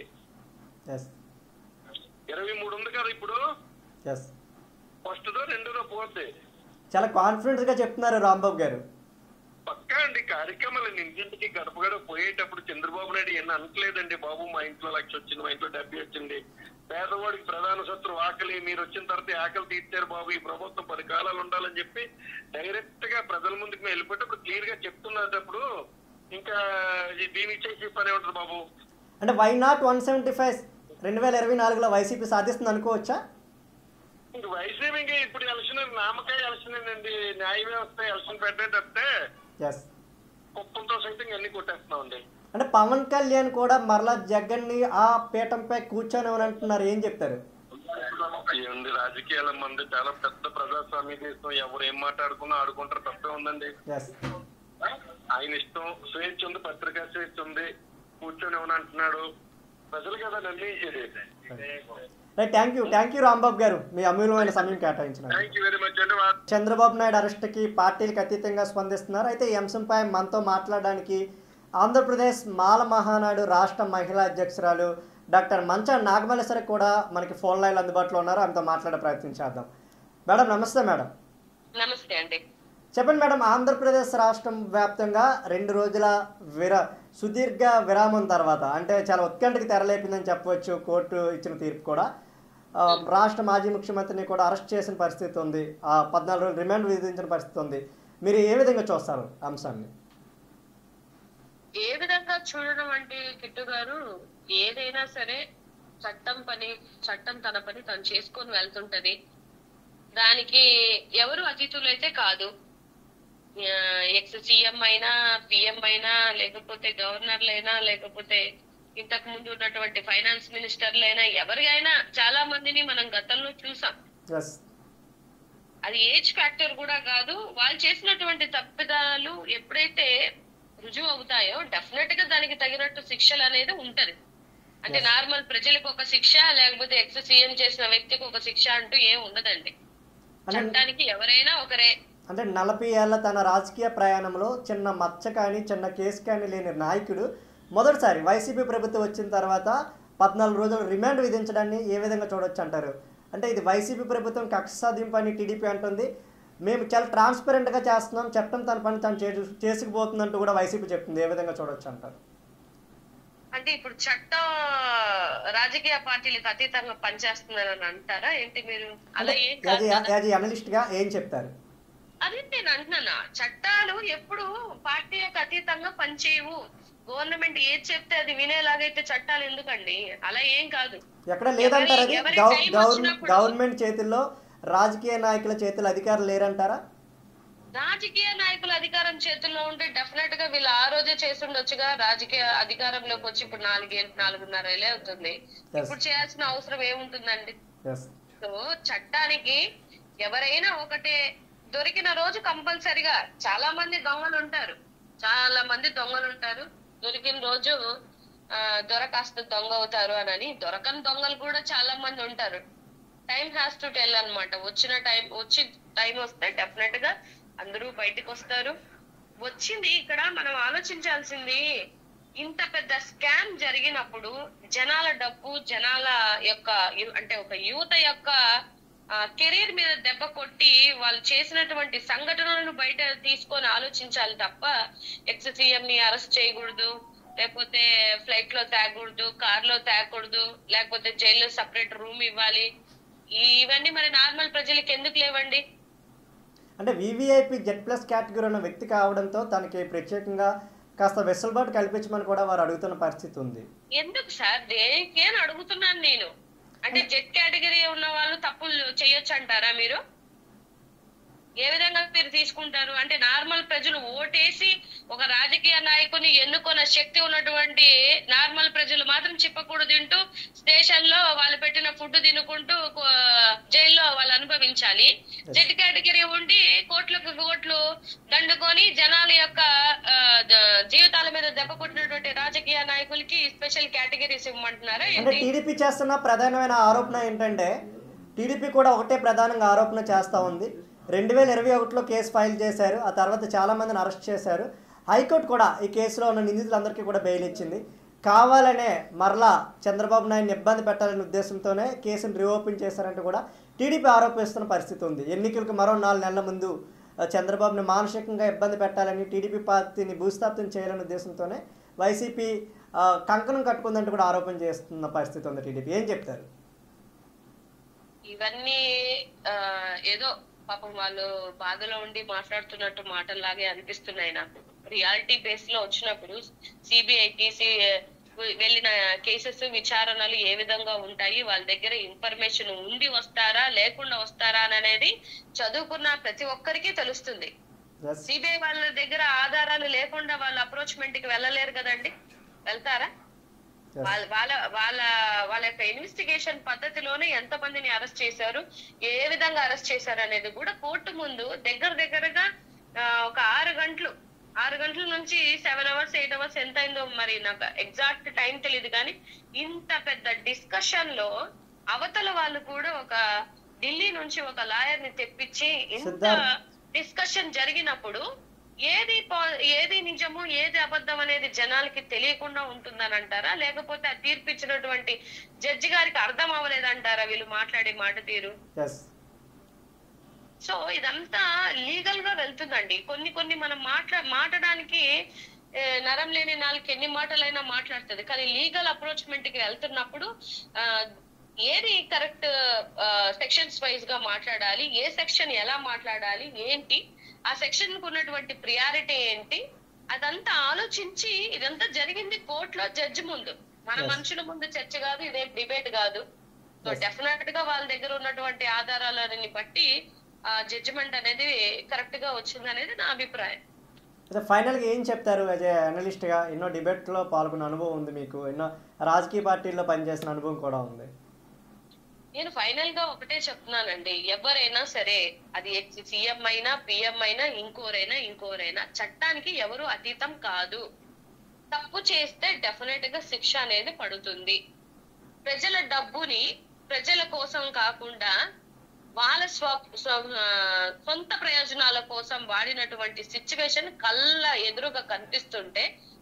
23 ఉంది కదా ఇప్పుడు. ఫస్ట్దో రెండోదో పోద్ది. చాలా కాన్ఫిడెంట్ గా చెప్తున్నారు రాంబాబు గారు. పక్కా అండి. కార్యక్రమాలు ఇంటింటికి గడప గడప పోయేటప్పుడు చంద్రబాబు నాయుడు ఎన్ని అనట్లేదండి. బాబు మా ఇంట్లో 1,00,000 వచ్చింది, మా ఇంట్లో 70 వచ్చింది, పేదవాడికి ప్రధాన శత్రువు ఆకలి, మీరు వచ్చిన తర్వాత ఆకలి తీర్చారు బాబు, ఈ ప్రభుత్వం 10 కాలాలు ఉండాలని చెప్పి డైరెక్ట్ గా ప్రజల ముందుకు మేము వెళ్ళిపోయేటప్పుడు క్లియర్ గా చెప్తున్నప్పుడు ఇంకా దీనికి చేసి పని ఉంటుంది బాబు. అంటే వై నాట్ 175 2024లో వైసీపీ సాధిస్తుంది అనుకోవచ్చా? వైసీపీకి ఇప్పుడు ఎలక్షన్ నామకాయ ఎలక్షన్ అండి. న్యాయ వ్యవస్థ ఎలక్షన్ పెట్టేటప్పుడే కుప్పంతో సైతం అన్ని కొట్టేస్తున్నామండి. అంటే పవన్ కళ్యాణ్ కూడా మరలా జగన్ ని ఆ పీఠంపై కూర్చొని అంటున్నారు. ఏం చెప్తారు? ఏముంది, రాజకీయాల మంది చాలా పెద్ద ప్రజాస్వామ్య దేశం. ఎవరు ఏం మాట్లాడుకున్నా ఆడుకుంటారు, తప్పే ఉందండి. ఆయన ఇష్టం, స్వేచ్ఛ ఉంది, పత్రికా స్వేచ్ఛ ఉంది, కూర్చొని ఏమని అంటున్నాడు, ప్రజలు కదా నిర్ణయించేది. థ్యాంక్ యూ రాంబాబు గారు, మీ అమూల్యమైన సమయం కేటాయించిన. థ్యాంక్ యూ వెరీ మచ్ అండి. చంద్రబాబు నాయుడు అరెస్ట్కి పార్టీలకు అతీతంగా స్పందిస్తున్నారు. అయితే ఈ అంశంపై మనతో మాట్లాడడానికి ఆంధ్రప్రదేశ్ మాల మహానాడు రాష్ట్ర మహిళా అధ్యక్షురాలు డాక్టర్ మంచా నాగమల్లేశ్వరి కూడా మనకి ఫోన్ లైన్లో అందుబాటులో ఉన్నారు. ఆమెతో మాట్లాడే ప్రయత్నం చేద్దాం. మేడం నమస్తే. మేడం నమస్తే అండి. చెప్పండి మేడం, ఆంధ్రప్రదేశ్ రాష్ట్రం వ్యాప్తంగా 2 రోజుల సుదీర్ఘ విరామం తర్వాత, అంటే చాలా ఉత్కంఠకి తెరలేపిందని చెప్పవచ్చు, కోర్టు ఇచ్చిన తీర్పు కూడా రాష్ట్ర మాజీ ముఖ్యమంత్రిని కూడా అరెస్ట్ చేసిన పరిస్థితి ఉంది, 14 రోజులు రిమాండ్ విధించిన పరిస్థితి ఉంది. మీరు ఏ విధంగా చూస్తారు అంశాన్ని? ఏ విధంగా చూడడం అంటే కిట్టు గారు, ఏదైనా సరే చట్టం తన పని తను చేసుకొని వెళ్తుంటది. దానికి ఎవరు అతిథులు అయితే కాదు. ఎక్స్ సీఎం అయినా, పిఎం అయినా, లేకపోతే గవర్నర్లైనా, లేకపోతే ఇంతకు ముందు ఉన్నటువంటి ఫైనాన్స్ మినిస్టర్లైనా, ఎవరికైనా చాలా మందిని మనం గతంలో చూసాం. అది ఏజ్ ఫ్యాక్టర్ కూడా కాదు. వాళ్ళు చేసినటువంటి తప్పిదాలు ఎప్పుడైతే రుజువు అవుతాయో డెఫినెట్ గా దానికి తగినట్టు శిక్షలు అనేది ఉంటది. అంటే నార్మల్ ప్రజలకు ఒక శిక్ష, లేకపోతే ఎక్స్ సీఎం చేసిన వ్యక్తికి ఒక శిక్ష అంటూ ఏం ఉండదండి. చట్టానికి ఎవరైనా ఒకరే. అంటే 40 ఏళ్ల తన రాజకీయ ప్రయాణంలో చిన్న మచ్చ కానీ చిన్న కేసు కానీ లేని నాయకుడు మొదటిసారి వైసీపీ ప్రభుత్వం వచ్చిన తర్వాత 14 రోజులు రిమాండ్ విధించడాన్ని ఏ విధంగా చూడొచ్చు అంటారు? అంటే ఇది వైసీపీ ప్రభుత్వం కక్ష సాధింపు అని టీడీపీ అంటుంది. మేము చాలా ట్రాన్స్పరెంట్గా చేస్తున్నాం, చట్టం తన పని తను చేసుకుపోతుందంటూ కూడా వైసీపీ చెప్తుంది. ఏ విధంగా చూడొచ్చు అంటారు? అంటే ఇప్పుడు చట్టం రాజకీయ పార్టీలకు అతీతంగా పనిచేస్తున్నారని అంటారా ఏంటి మీరు? అలా అనలిస్ట్ గా ఏం చెప్తారు? అదే నేను అంటున్నానా, చట్టాలు ఎప్పుడు పార్టీలకు అతీతంగా పనిచేయవు. గవర్నమెంట్ ఏది చెప్తే అది వినేలాగైతే చట్టాలు ఎందుకండి? అలా ఏం కాదు. ఎక్కడ లేదంటారు. అది గవర్నమెంట్ చేతుల్లో, రాజకీయ నాయకుల చేతుల్లో అధికారులు లేరంటారా? రాజకీయ నాయకుల అధికారం చేతుల్లో ఉంటే డెఫినెట్ గా వీళ్ళు ఆ రోజే చేస్తుండొచ్చుగా. రాజకీయ అధికారంలోకి వచ్చి ఇప్పుడు 4.5 ఏళ్ళే అవుతుంది. ఇప్పుడు చేయాల్సిన అవసరం ఏముంటుందండి? సో చట్టానికి ఎవరైనా ఒకటే, దొరికిన రోజు కంపల్సరిగా చాలా మంది దొంగలు ఉంటారు. దొరికిన రోజు దొరకాస్త దొంగ అవుతారు అని. దొరకని దొంగలు కూడా చాలా మంది ఉంటారు. టైం హ్యాస్ టు టెల్ అనమాట. వచ్చి టైం వస్తే డెఫినెట్ గా అందరూ బయటకు వస్తారు. వచ్చింది ఇక్కడ మనం ఆలోచించాల్సింది, ఇంత పెద్ద స్కామ్ జరిగినప్పుడు జనాల డబ్బు, జనాల యొక్క అంటే ఒక యువత యొక్క కెరీర్ మీద దెబ్బ కొట్టి వాళ్ళు చేసినటువంటి సంఘటనలను బయట తీసుకొని ఆలోచించాలి తప్ప ఎక్స్ సీఎం ని అరెస్ట్ చేయకూడదు, లేకపోతే ఫ్లైట్ లో తేగకూడదు, కార్ లో తేగకూడదు, లేకపోతే జైల్లో సపరేట్ రూమ్ ఇవ్వాలి. ఇవన్నీ మరి నార్మల్ ప్రజలకు ఎందుకు లేవండి? అంటే వివిఐపి Z+ కేటగిరీ ఉన్న వ్యక్తి కావడంతో తనకి ప్రత్యేకంగా కాస్త వెసులుబాటు కల్పించమని కూడా వారు అడుగుతున్న పరిస్థితి ఉంది. ఎందుకు సార్? దేనికి అని అడుగుతున్నాను నేను. అంటే Z కేటగిరీ ఉన్న వాళ్ళు తప్పులు చేయొచ్చు అంటారా మీరు? ఏ విధంగా మీరు తీసుకుంటారు? అంటే నార్మల్ ప్రజలు ఓటేసి ఒక రాజకీయ నాయకుని ఎన్నుకున్న శక్తి ఉన్నటువంటి నార్మల్ ప్రజలు మాత్రం చిప్పకూడదు తింటూ స్టేషన్ లో వాళ్ళు పెట్టిన ఫుడ్ తినుకుంటూ జైల్లో వాళ్ళు అనుభవించాలి. Z కేటగిరీ ఉండి కోట్లు దండుకొని జనాల యొక్క జీవితాల మీద దెబ్బ కొట్టినటువంటి రాజకీయ నాయకులకి స్పెషల్ కేటగిరీస్ ఇవ్వమంటున్నారా? టీడీపీ చేస్తున్న ప్రధానమైన ఆరోపణ ఏంటంటే, టీడీపీ కూడా ఒకటే ప్రధానంగా ఆరోపణ చేస్తా ఉంది. 2021లో కేసు ఫైల్ చేశారు. ఆ తర్వాత చాలామందిని అరెస్ట్ చేశారు. హైకోర్టు కూడా ఈ కేసులో ఉన్న నిందితులందరికీ కూడా బెయిల్ ఇచ్చింది. కావాలనే మరలా చంద్రబాబు నాయుడిని ఇబ్బంది పెట్టాలనే ఉద్దేశంతోనే కేసును రీఓపెన్ చేశారంటూ కూడా టీడీపీ ఆరోపిస్తున్న పరిస్థితి ఉంది. ఎన్నికలకు మరో 4 నెలల ముందు చంద్రబాబుని మానసికంగా ఇబ్బంది పెట్టాలని, టీడీపీ పార్టీని భూస్థాపితం చేయాలనే ఉద్దేశంతోనే వైసీపీ కంకణం కట్టుకుందంటూ కూడా ఆరోపణ చేస్తున్న పరిస్థితి ఉంది. టీడీపీ ఏం చెప్తారు? ఇవన్నీ ఏదో పాపం వాళ్ళు బాధలో ఉండి మాట్లాడుతున్నట్టు మాటల్లాగే అనిపిస్తున్నాయి నాకు. రియాలిటీ బేస్ లో వచ్చినప్పుడు సిబిఐకి వెళ్ళిన కేసెస్ విచారణలు ఏ విధంగా ఉంటాయి, వాళ్ళ దగ్గర ఇన్ఫర్మేషన్ ఉండి వస్తారా లేకుండా వస్తారా అనేది చదువుకున్న ప్రతి ఒక్కరికి తెలుస్తుంది. సిబిఐ వాళ్ళ దగ్గర ఆధారాలు లేకుండా వాళ్ళు అప్రోచ్మెంట్ కి వెళ్ళలేరు కదండి. వెళ్తారా? వాళ్ళ యొక్క ఇన్వెస్టిగేషన్ పద్ధతిలోనే ఎంత మందిని అరెస్ట్ చేశారు, ఏ విధంగా అరెస్ట్ చేశారు అనేది కూడా కోర్టు ముందు దగ్గరగా ఒక 6 గంటలు 6 గంటల నుంచి 7 అవర్స్ 8 అవర్స్ ఎంత అయిందో మరి నాకు ఎగ్జాక్ట్ టైం తెలియదు, కానీ ఇంత పెద్ద డిస్కషన్ లో అవతల వాళ్ళు కూడా ఒక ఢిల్లీ నుంచి ఒక లాయర్ ని తెప్పించి ఇంత సిద్ధార్థ్. డిస్కషన్ జరిగినప్పుడు ఏది నిజము ఏది అబద్ధం అనేది జనాలకి తెలియకుండా ఉంటుందని అంటారా, లేకపోతే ఆ తీర్పు ఇచ్చినటువంటి జడ్జి గారికి అర్థం అవ్వలేదంటారా వీళ్ళు మాట్లాడే మాట తీరు? ఎస్. సో ఇదంతా లీగల్ గా వెళ్తుందండి. కొన్ని మనం మాట్లాడడానికి నరం లేని నాలుగు ఎన్ని మాటలైనా మాట్లాడుతుంది, కానీ లీగల్ అప్రోచ్మెంట్ కి వెళ్తున్నప్పుడు ఏది కరెక్ట్ సెక్షన్స్ వైజ్ గా మాట్లాడాలి, ఏ సెక్షన్ ఎలా మాట్లాడాలి, ఏంటి ఆ సెక్షన్ కు ఉన్నటువంటి ప్రియారిటీ ఏంటి, అదంతా ఆలోచించి ఇదంతా జరిగింది కోర్టులో జడ్జి ముందు, మన మనుషుల ముందు చర్చ కాదు, ఇదేం డిబేట్ కాదు. సో డెఫినెట్ గా వాళ్ళ దగ్గర ఉన్నటువంటి ఆధారాలని బట్టి జడ్జిమెంట్ అనేది కరెక్ట్ గా వచ్చింది అనేది నా అభిప్రాయం. ఫైనల్గా ఏం చెప్తారు అజయ్ అనలిస్ట్గా? ఎన్నో డిబేట్లో పాల్గొన్న అనుభవం ఉంది మీకు, ఎన్నో రాజకీయ పార్టీల్లో పనిచేసిన అనుభవం కూడా ఉంది. నేను ఫైనల్ గా ఒకటే చెప్తున్నానండి, ఎవరైనా సరే అది సీఎం అయినా పిఎం అయినా ఇంకోరైనా చట్టానికి ఎవరు అతీతం కాదు. తప్పు చేస్తే డెఫినెట్ గా శిక్ష అనేది పడుతుంది. ప్రజల డబ్బుని ప్రజల కోసం కాకుండా వాళ్ళ సొంత ప్రయోజనాల కోసం వాడినటువంటి సిచ్యువేషన్ కళ్ళ ఎదురుగా కనిపిస్తుంటే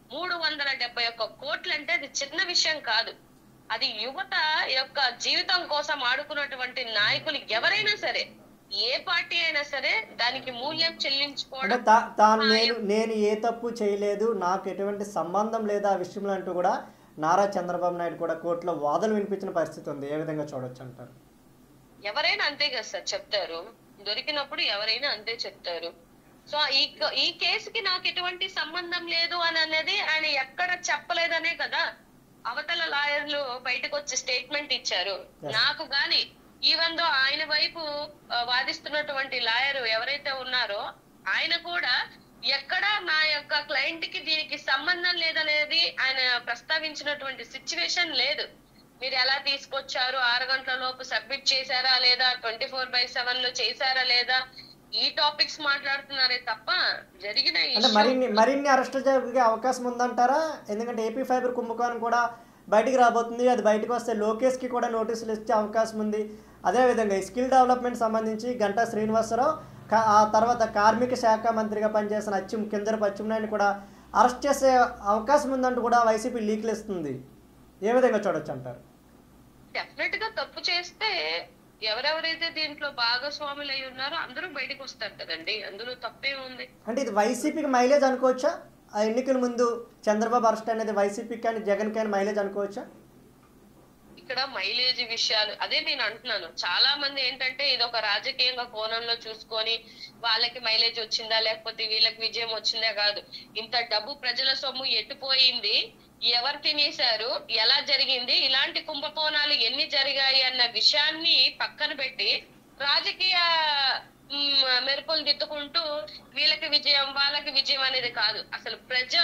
371 కోట్లు అంటే అది చిన్న విషయం కాదు. అది యువత యొక్క జీవితం కోసం ఆడుకున్నటువంటి నాయకులు ఎవరైనా సరే, ఏ పార్టీ అయినా సరే దానికి మూల్యం చెల్లించుకోవడం. నేను ఏ తప్పు చేయలేదు, నాకు ఎటువంటి సంబంధం లేదు ఆ విషయంలో అంటూ కూడా నారా చంద్రబాబు నాయుడు కూడా కోర్టులో వాదనలు వినిపించిన పరిస్థితి ఉంది. ఏ విధంగా చూడొచ్చు అంటారు? ఎవరైనా అంతే కదా సార్ చెప్తారు, దొరికినప్పుడు ఎవరైనా అంతే చెప్తారు. సో ఈ కేసుకి నాకు ఎటువంటి సంబంధం లేదు అని అనేది ఆయన ఎక్కడ చెప్పలేదనే కదా అవతల లాయర్లు బయటకు వచ్చి స్టేట్మెంట్ ఇచ్చారు. నాకు గాని ఈవెన్ దో ఆయన వైపు వాదిస్తున్నటువంటి లాయర్ ఎవరైతే ఉన్నారో ఆయన కూడా ఎక్కడ నా యొక్క క్లయింట్ కి దీనికి సంబంధం లేదనేది ఆయన ప్రస్తావించినటువంటి సిచ్యువేషన్ లేదు. మీరు ఎలా తీసుకొచ్చారు, 6 గంటల లోపు సబ్మిట్ చేశారా లేదా, 24/7 లో చేశారా లేదా, ఈ టాపిక్స్ మాట్లాడుతున్నారే తప్ప జరిగిన మరిన్ని అరెస్టులు జరిగే అవకాశం ఉందంటారా? ఎందుకంటే ఏపీ ఫైబర్ కుంభకోణం కూడా బయటికి రాబోతుంది. అది బయటకు వస్తే లోకేష్కి కూడా నోటీసులు ఇచ్చే అవకాశం ఉంది. అదేవిధంగా ఈ స్కిల్ డెవలప్మెంట్ సంబంధించి గంటా శ్రీనివాసరావు, ఆ తర్వాత కార్మిక శాఖ మంత్రిగా పనిచేసిన కింజరపు అచ్చెన్నాయుడిని కూడా అరెస్ట్ చేసే అవకాశం ఉందంటూ కూడా వైసీపీ లీక్లు ఇస్తుంది. ఏ విధంగా చూడొచ్చు అంటారు? డెఫినెట్ గా తప్పు చేస్తే ఎవరెవరైతే దీంట్లో భాగస్వాములు అయి ఉన్నారో అందరూ బయటకు వస్తారు కదండి, అందులో తప్పే ఉంది. అంటే ఇది వైసీపీకి మైలేజ్ అనుకోవచ్చా? ఆ ఎన్నికల ముందు చంద్రబాబు అరెస్ట్ అనేది వైసీపీకి కానీ జగన్ కానీ మైలేజ్ అనుకోవచ్చా? ఇక్కడ మైలేజ్ విషయాలు అదే నేను అంటున్నాను. చాలా మంది ఏంటంటే ఇది ఒక రాజకీయంగా కోణంలో చూసుకొని వాళ్ళకి మైలేజ్ వచ్చిందా లేకపోతే వీళ్ళకి విజయం వచ్చిందా కాదు. ఇంత డబ్బు ప్రజల సొమ్ము ఎట్టుపోయింది, ఎవరు తినేశారు, ఎలా జరిగింది, ఇలాంటి కుంభకోణాలు ఎన్ని జరిగాయి అన్న విషయాన్ని పక్కన పెట్టి రాజకీయ మెరుపులు దిద్దుకుంటూ వీళ్ళకి విజయం వాళ్ళకి విజయం అనేది కాదు. అసలు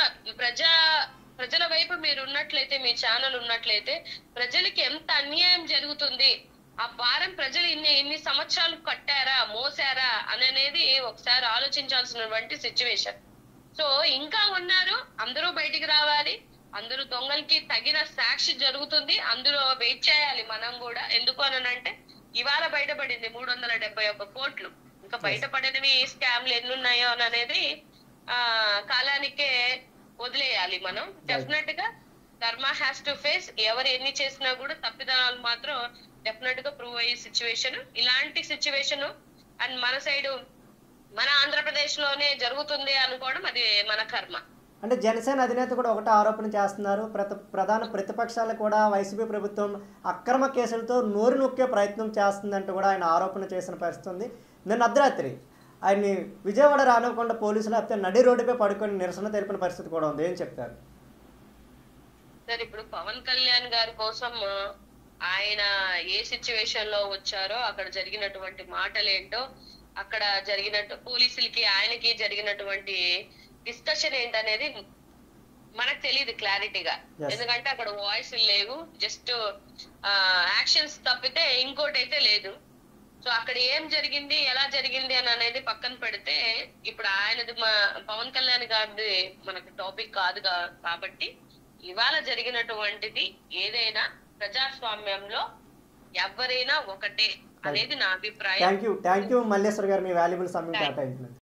ప్రజల వైపు మీరు ఉన్నట్లయితే, మీ ఛానల్ ఉన్నట్లయితే ప్రజలకి ఎంత అన్యాయం జరుగుతుంది, ఆ భారం ప్రజలు ఇన్ని సంవత్సరాలు కట్టారా మోసారా అనేది ఒకసారి ఆలోచించాల్సినటువంటి సిచ్యువేషన్. సో ఇంకా ఉన్నారు, అందరూ బయటికి రావాలి, అందరూ దొంగలకి తగిన సాక్షి జరుగుతుంది, అందులో వెయిట్ చేయాలి మనం కూడా. ఎందుకు అనంటే ఇవాళ బయటపడింది 371 కోట్లు, ఇంకా బయటపడినవి స్కామ్లు ఎన్ని ఉన్నాయో అనేది కాలానికే వదిలేయాలి మనం. డెఫినెట్ గా ధర్మ హ్యాస్ టు ఫేస్. ఎవరు ఎన్ని చేసినా కూడా తప్పిదాలు మాత్రం డెఫినెట్ గా ప్రూవ్ అయ్యే సిచ్యువేషన్, ఇలాంటి సిచ్యువేషన్ అండ్ మన సైడు మన ఆంధ్రప్రదేశ్ లోనే జరుగుతుంది అనుకోవడం అది మన కర్మ. అంటే జనసేన అధినేత కూడా ఒకటే ఆరోపణ చేస్తున్నారు, ప్రధాన ప్రతిపక్షాలు కూడా వైసీపీ ప్రభుత్వం అక్రమ కేసులతో నోరు నొక్కే ప్రయత్నం చేస్తుందంటూ కూడా ఆయన ఆరోపణ చేసిన పరిస్థితి ఉంది. నిన్న అర్ధరాత్రి ఆయన్ని విజయవాడ రానివ్వకుండా పోలీసులు అయితే నడి రోడ్డుపై పడుకొని నిరసన తెలిపిన పరిస్థితి కూడా ఉంది. ఏం చెప్తారు సార్? ఇప్పుడు పవన్ కళ్యాణ్ గారి కోసం ఆయన ఏ సిచ్యువేషన్ లో వచ్చారో, అక్కడ జరిగినటువంటి మాటలేంటో, అక్కడ జరిగినట్టు పోలీసులకి ఆయనకి జరిగినటువంటి డిస్కషన్ ఏంటనేది మనకు తెలియదు క్లారిటీగా. ఎందుకంటే అక్కడ వాయిస్ లేవు, జస్ట్ యాక్షన్స్ తప్పితే ఇంకోటి అయితే లేదు. సో అక్కడ ఏం జరిగింది ఎలా జరిగింది అని అనేది పక్కన పెడితే ఇప్పుడు ఆయనది మా పవన్ కళ్యాణ్ గారిది మనకు టాపిక్ కాదు కాబట్టి ఇవాళ జరిగినటువంటిది ఏదైనా ప్రజాస్వామ్యంలో ఎవరైనా ఒకటే అనేది నా అభిప్రాయం. థ్యాంక్ యూ మల్లేశ్వర్ గారు, మీ వాల్యుబుల్ సమయం కేటాయించినందుకు.